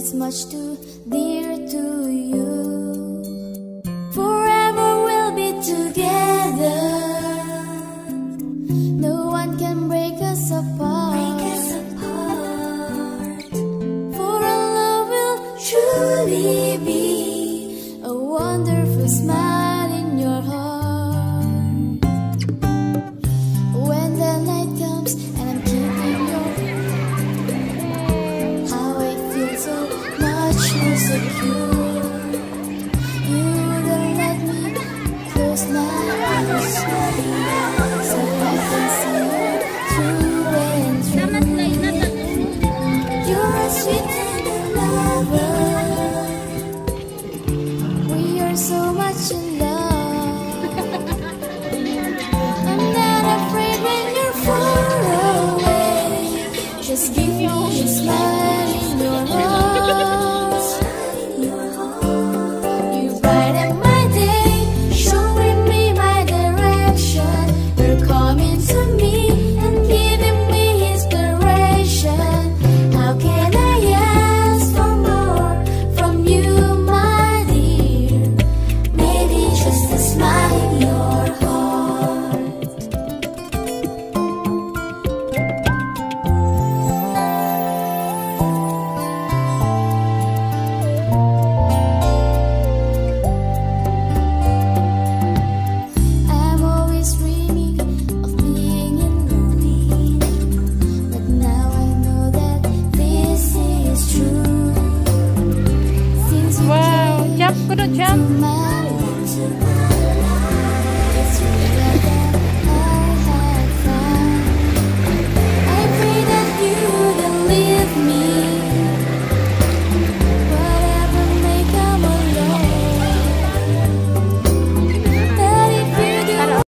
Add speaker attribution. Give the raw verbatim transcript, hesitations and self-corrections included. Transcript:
Speaker 1: is much too dear to you. Forever we'll be together. No one can break us apart. Break us apart. For our love will truly be a wonderful smile in your heart. When the night comes and I'm keeping your hand, how I feel so much more secure. You don't let me close my eyes.